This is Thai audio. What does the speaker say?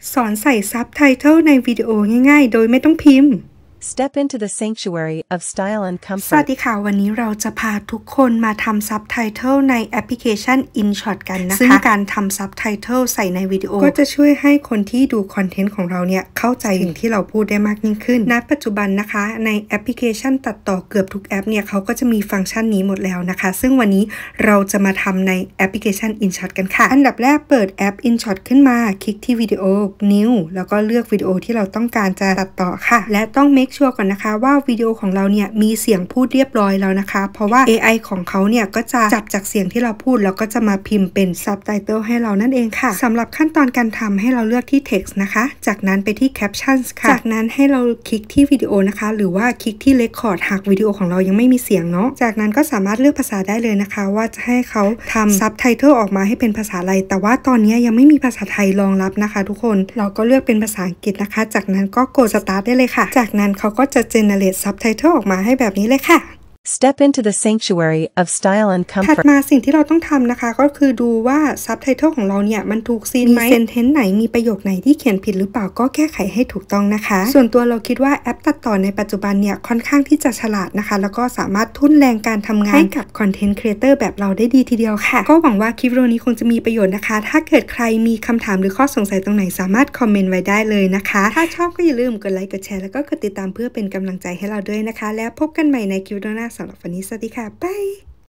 สอนใส่ซับไตเติลในวิดีโอง่ายๆโดยไม่ต้องพิมพ์ Step into the sanctuary of style and สวัส comfort. ดีค่ะวันนี้เราจะพาทุกคนมาทำซับไตเติลในแอปพลิเคชัน InShot กันนะคะซึ่งการทำซับไตเติลใส่ในวิดีโอก็จะช่วยให้คนที่ดูคอนเทนต์ของเราเนี่ยเข้าใจสิ่งที่เราพูดได้มากยิ่งขึ้นณปัจจุบันนะคะในแอปพลิเคชันตัดต่อเกือบทุกแอปเนี่ยเขาก็จะมีฟังก์ชันนี้หมดแล้วนะคะซึ่งวันนี้เราจะมาทำในแอปพลิเคชัน InShot กันค่ะอันดับแรกเปิดแอป InShot ขึ้นมาคลิกที่วิดีโอ New แล้วก็เลือกวิดีโอที่เราต้องการจะตัดต่อค่ะและต้อง make sure ก่อนนะคะว่าวิดีโอของเราเนี่ยมีเสียงพูดเรียบร้อยแล้วนะคะเพราะว่า AI ของเขาเนี่ยก็จะจับจากเสียงที่เราพูดแล้วก็จะมาพิมพ์เป็น Subtitle ให้เรานั่นเองค่ะสำหรับขั้นตอนการทำให้เราเลือกที่ Text นะคะจากนั้นไปที่ Captions ค่ะจากนั้นให้เราคลิกที่วิดีโอนะคะหรือว่าคลิกที่ Record หากวิดีโอของเรายังไม่มีเสียงเนาะจากนั้นก็สามารถเลือกภาษาได้เลยนะคะว่าจะให้เขาทำ Subtitle ออกมาให้เป็นภาษาอะไรแต่ว่าตอนนี้ยังไม่มีภาษาไทยรองรับนะคะทุกคนเราก็เลือกเป็นภาษาอังกฤษนะคะจากนั้นก็กด Start ได้เลยค่ะจากนั้นเขาก็จะ generate subtitle ออกมาให้แบบนี้เลยค่ะ Step into the sanctuary of style and ถัด comfort. มาสิ่งที่เราต้องทำนะคะก็คือดูว่า subtitle ของเราเนี่ยมันถูกซีนไหมมี sentence ไหนมีประโยคไหนที่เขียนผิดหรือเปล่าก็แก้ไขให้ถูกต้องนะคะส่วนตัวเราคิดว่าแอปตัดต่อในปัจจุบันเนี่ยค่อนข้างที่จะฉลาดนะคะแล้วก็สามารถทุ่นแรงการทำงานให้กับ content creator แบบเราได้ดีทีเดียวค่ะก็หวังว่าคลิปวิดีโอนี้คงจะมีประโยชน์นะคะถ้าเกิดใครมีคำถามหรือข้อสงสัยตรงไหนสามารถคอมเมนต์ไว้ได้เลยนะคะถ้าชอบก็อย่าลืมกดไลค์กดแชร์แล้วก็กดติดตามเพื่อเป็นกำลังใจให้เราด้วยนะคะแล้วพบกันใหม่ในคลิปวิดีโอหน้าสำหรับวันนี้สวัสดีค่ะบาย